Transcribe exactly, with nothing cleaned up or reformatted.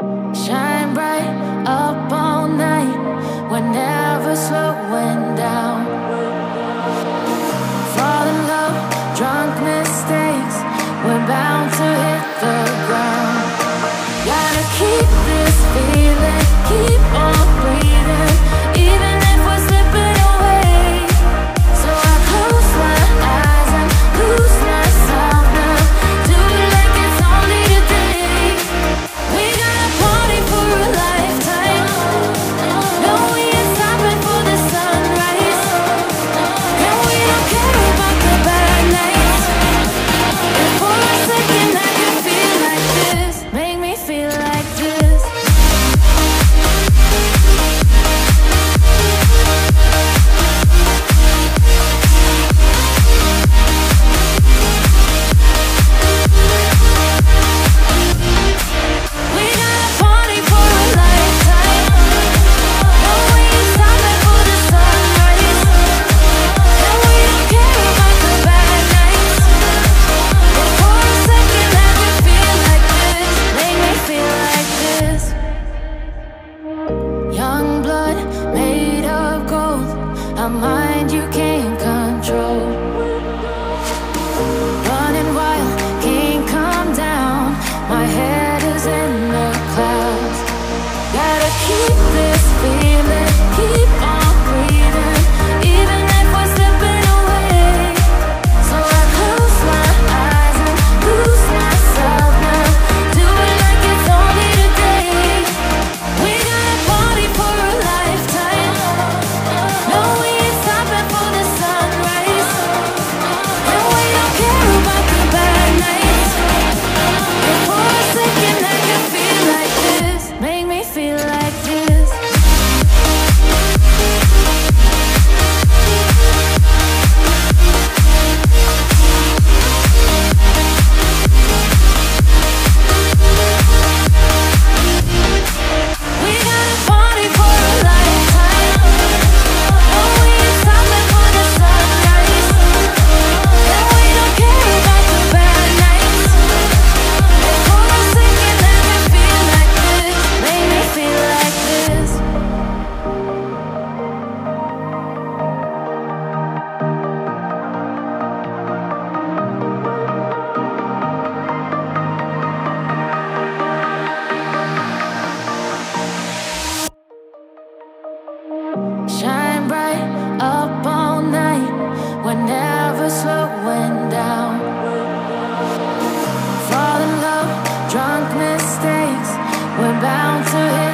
Shine bright up all night, we're never slowing down. Fall in love, drunk mistakes, we're bound to hit the ground. Gotta keep this feeling, keep on breathing, even if we're slipping away. So I close my eyes and lose myself now, do it like it's only today. We got a party for a lifetime, no we ain't stopping for the sunrise, and we don't care about the bad nights. And for a second I can feel like this, make me feel like this. We got a party for a lifetime, no we ain't stopping for the sunrise, and we don't care about the bad nights. And for a second I can feel like this, make me feel like this. Young blood made of gold, a mind you can't control. Running wild, can't come down, my head is in the clouds. Gotta keep this feeling, keep on breathing, even if we're slipping away. So I close my eyes and lose myself now, do it like it's only today. We got a party for a lifetime, no we ain't stopping for the sunrise, and we don't care about the bad nights. And for a second I can feel like this, make me feel like this. We got a party for a lifetime, no we ain't stopping for the sunrise, and we don't care about the bad nights. And for a second I can feel like this, make me feel like this. Shine bright up all night, we're never slowing down. Fall in love, drunk mistakes, we're bound to hit